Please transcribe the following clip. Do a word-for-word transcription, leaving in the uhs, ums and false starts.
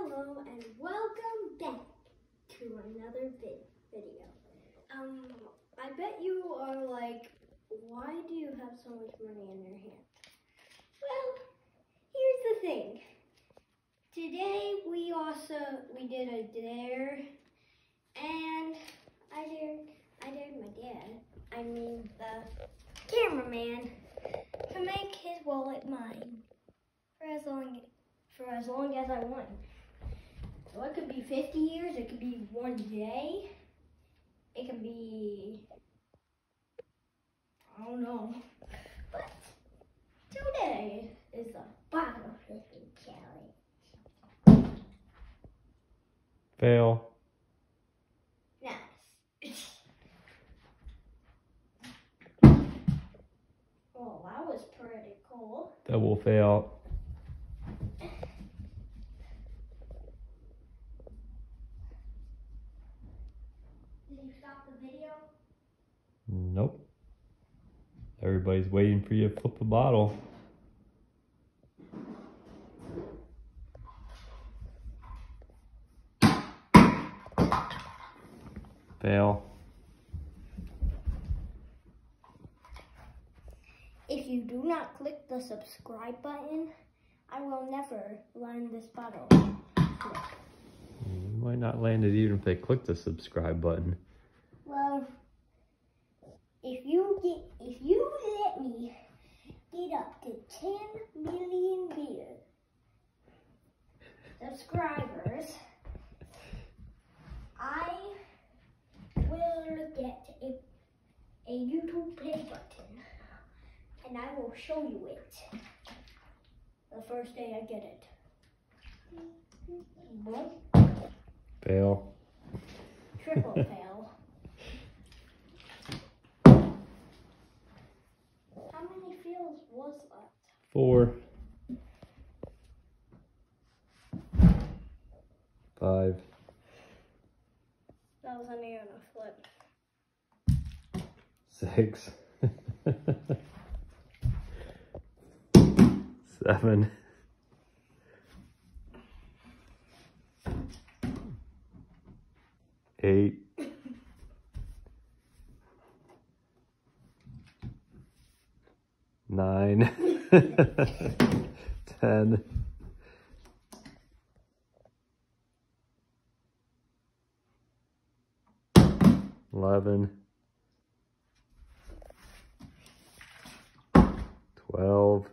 Hello and welcome back to another vid video. Um, I bet you are like, why do you have so much money in your hand? Well, here's the thing. Today we also, we did a dare, and I dared, I dared my dad, I mean the cameraman, to make his wallet mine for as long, for as long as I want. So it could be fifty years, it could be one day, it could be, I don't know. But today is the bottle flipping challenge. Fail. Nice. Well, that was pretty cool. Double fail. Did you stop the video? Nope. Everybody's waiting for you to flip a bottle. Fail. If you do not click the subscribe button, I will never land this bottle. You might not land it even if they click the subscribe button. Well, if you get, if you let me get up to ten million views, subscribers, I will get a, a YouTube play button, and I will show you it the first day I get it. Boom. Fail. Triple fail. How many fails was that? Four. Five. That wasn't even a flip. Six. Seven. Eight. Nine. Ten. Eleven. Twelve.